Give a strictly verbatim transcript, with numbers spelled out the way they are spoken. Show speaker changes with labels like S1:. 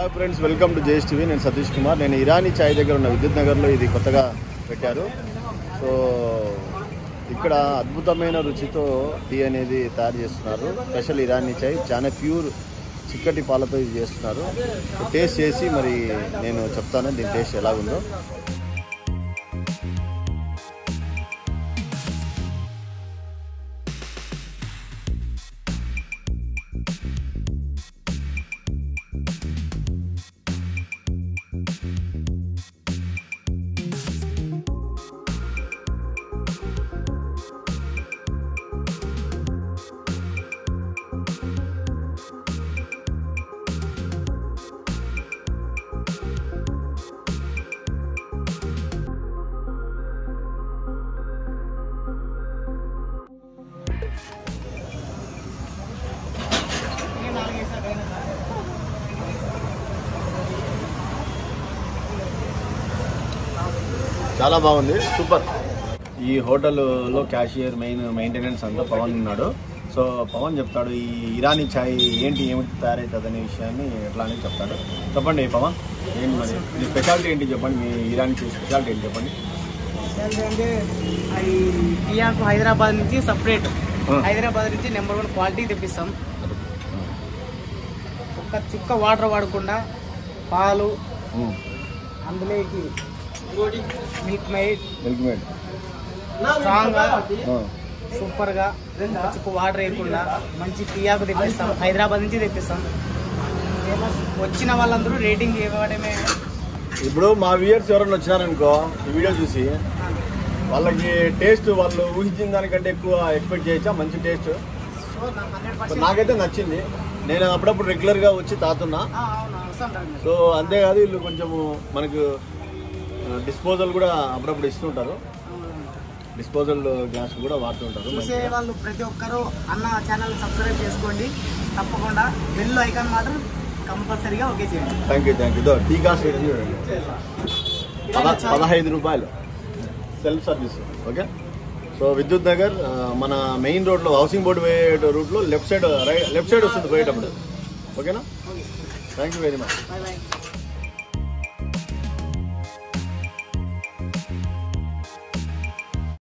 S1: Hi friends, welcome to JS TV. నేను సతీష్ కుమార్. నేను ఇరానీ చాయ్ దగ్గర ఉన్న విద్యుత్ నగర్లో ఇది కొత్తగా పెట్టారు. సో ఇక్కడ అద్భుతమైన రుచితో టీ అనేది తయారు చేస్తున్నారు. స్పెషల్ ఇరానీ చాయ్, చాలా ప్యూర్ చిక్కటి పాలతో ఇది చేస్తున్నారు. టేస్ట్ చేసి మరి నేను చెప్తాను దీని టేస్ట్ ఎలాగుందో. చాలా బాగుంది, సూపర్. ఈ హోటల్లో క్యాషియర్, మెయిన్ మెయింటెనెన్స్ అంతా పవన్ ఉన్నాడు. సో పవన్ చెప్తాడు ఈ ఇరానీ చాయ్ ఏంటి, ఏమిటి తయారవుతుంది అనే విషయాన్ని ఎట్లా అని చెప్తాడు. చెప్పండి పవన్, ఏంటి మరి మీ స్పెషాలిటీ ఏంటి చెప్పండి. మీ ఇరానీ చాయ్ స్పెషాలిటీ ఏంటి చెప్పండి.
S2: అంటే అది టీఆర్కు హైదరాబాద్ నుంచి సపరేట్, హైదరాబాద్ నుంచి నెంబర్ వన్ క్వాలిటీ తెప్పిస్తాం. ఒక్క చుక్క వాటర్ వాడకుండా పాలు, అందులోకి మిల్క్ మేడ్
S1: మిల్క్ మేడ్
S2: స్ట్రాంగ్గా సూపర్గా చుక్క వాటర్ వేయకుండా మంచి టీఆకు తెప్పిస్తాం. హైదరాబాద్ నుంచి తెప్పిస్తాం. వచ్చిన వాళ్ళందరూ రేటింగ్ ఇవ్వడమే.
S1: ఇప్పుడు మా వ్యూయర్స్ ఎవరైనా వచ్చినారనుకో ఈ వీడియో చూసి, వాళ్ళకి టేస్ట్ వాళ్ళు ఊహించిన దానికంటే ఎక్కువ ఎక్స్పెక్ట్ చేయొచ్చా? మంచి టేస్ట్ నాకైతే నచ్చింది. నేను అప్పుడప్పుడు రెగ్యులర్గా వచ్చి తాతున్నా. సో అంతేకాదు వీళ్ళు కొంచెము మనకు డిస్పోజల్ కూడా అప్పుడప్పుడు ఇస్తుంటారు. డిస్పోజల్ గ్లాస్ కూడా వాడుతుంటారు.
S2: చూసే వాళ్ళు ప్రతి ఒక్కరూ అన్న ఛానల్ సబ్స్క్రైబ్ చేసుకోండి తప్పకుండా. బెల్ ఐకాన్ మాత్రం కంపల్సరీగా ఓకే చేయండి.
S1: Thank you thank you. Tea cost చూడండి, పదహైదు రూపాయలు సెల్ఫ్ సర్వీస్. ఓకే. సో విద్యుత్ నగర్ మన మెయిన్ రోడ్లో, హౌసింగ్ బోర్డు పోయే రూట్లో left side right left side వస్తుంది పోయేటప్పుడు. ఓకేనా? Thank you very much.
S2: Bye bye.